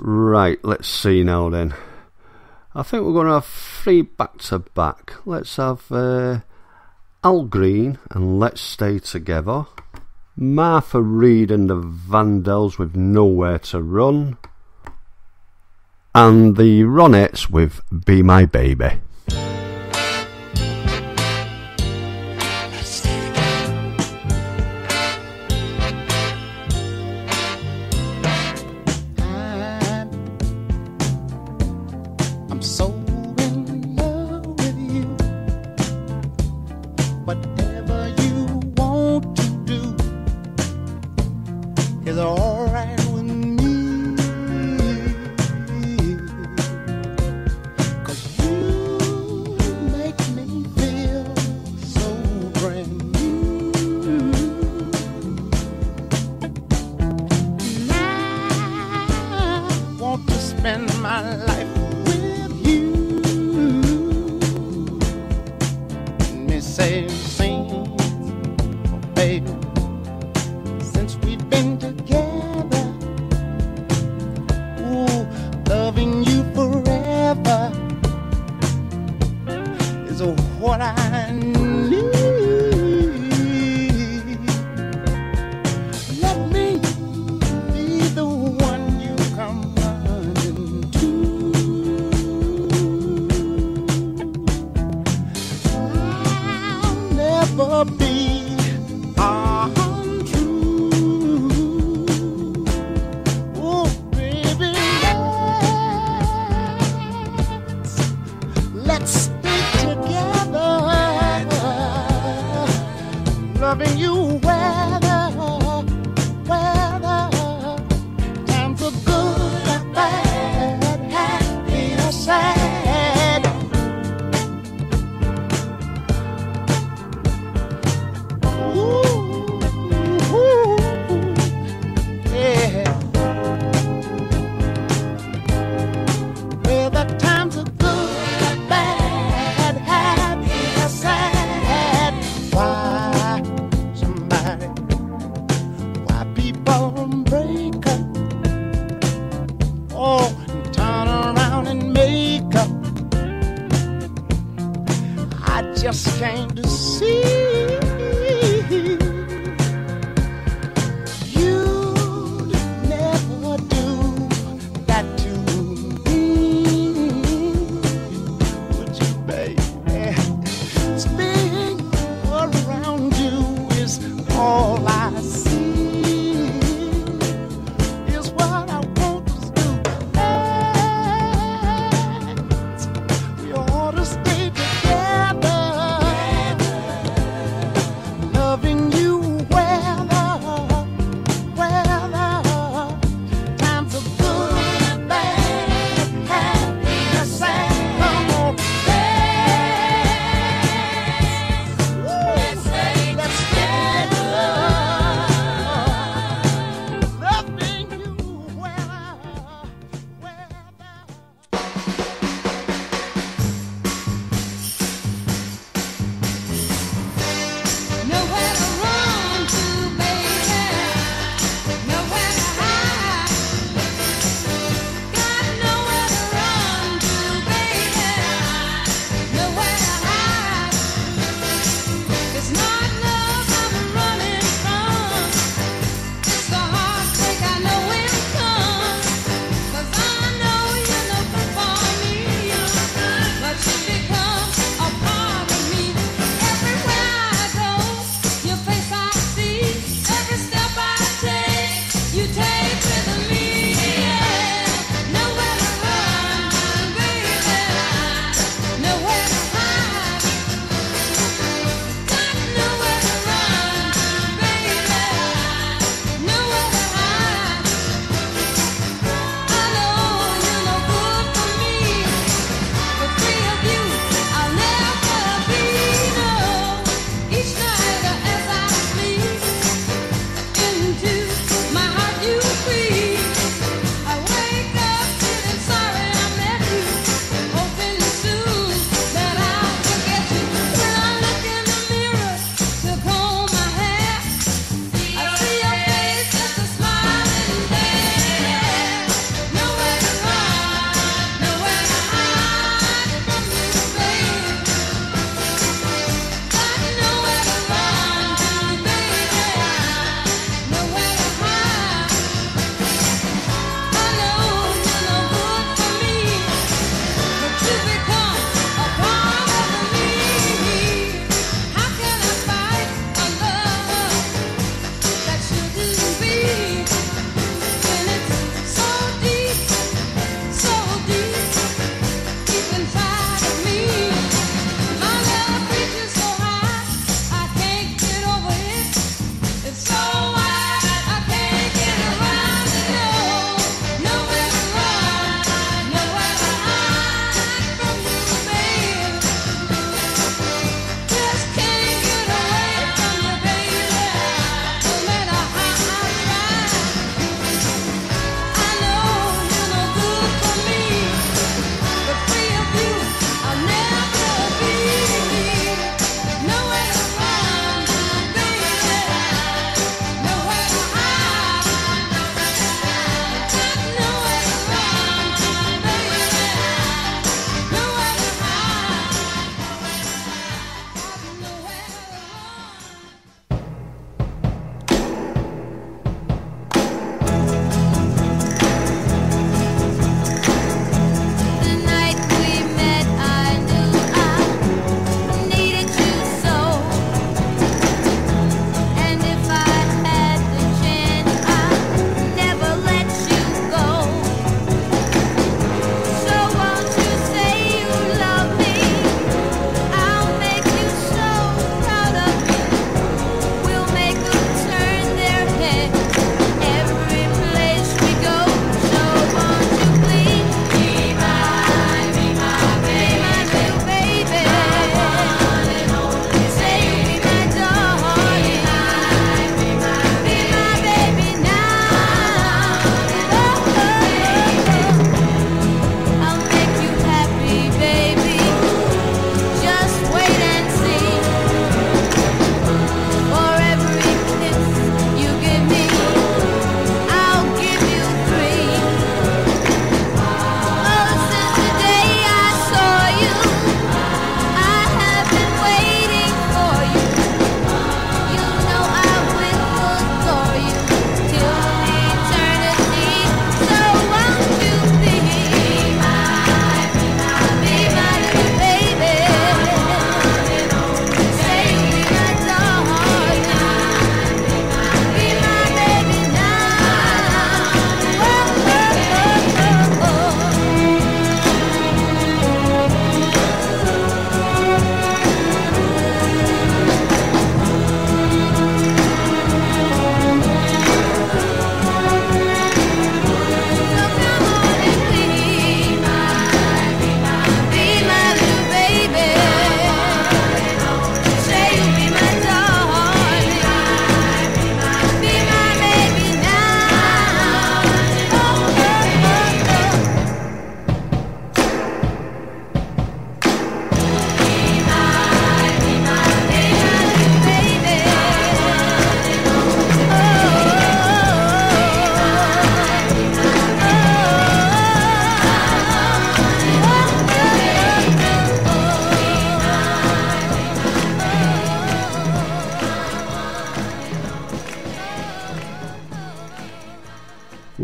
Right, let's see now then. I think we're going to have 3 back-to-back. Let's have Al Green and Let's Stay Together. Martha Reed and the Vandals with Nowhere to Run. And the Ronettes with Be My Baby.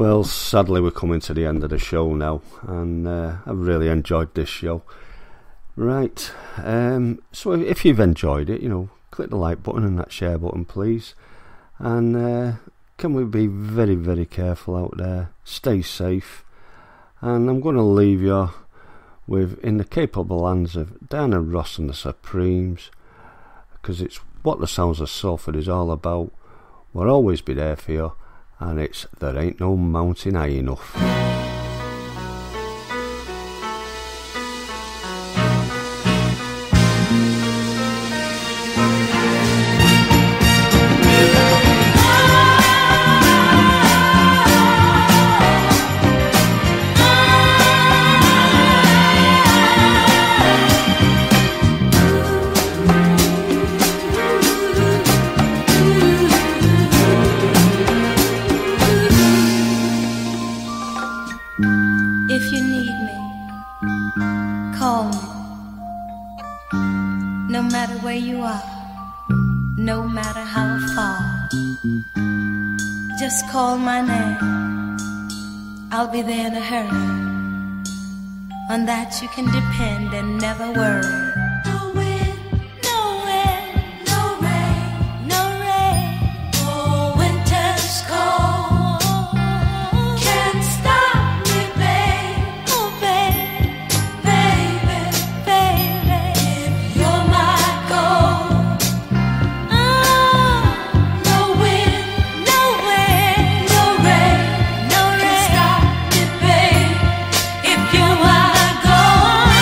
Well, sadly we're coming to the end of the show now, and I've really enjoyed this show. Right, so if you've enjoyed it, click the like button and that share button, please. And can we be very, very careful out there? Stay safe. And I'm going to leave you with In the Capable Hands of Diana Ross and the Supremes, because it's what the Sounds of Salford is all about. We'll always be there for you, and it's There Ain't No Mountain High Enough. Call my name, I'll be there in a hurry. On that you can depend and never worry. No wind, no wind, no rain, no rain. Oh, winter's cold can't stop me, babe. Oh, babe, baby, baby, if you're my gold. No wind, no wind, no rain, no rain, stop me, babe, if you're my gold.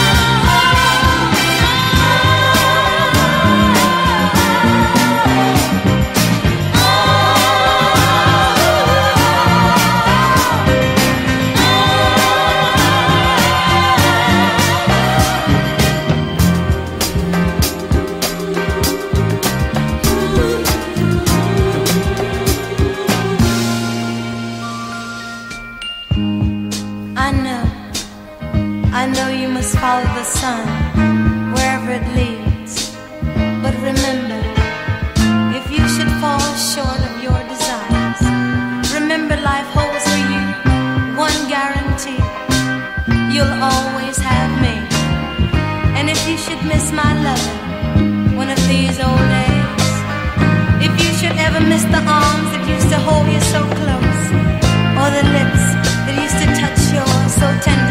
I know you must follow the sun wherever it leads. But remember, if you should fall short of your desires, remember life holds for you one guarantee: you'll always have me. And if you should miss my love one of these old days, if you should ever miss the arms that used to hold you so close, or the lips that used to touch yours so tender,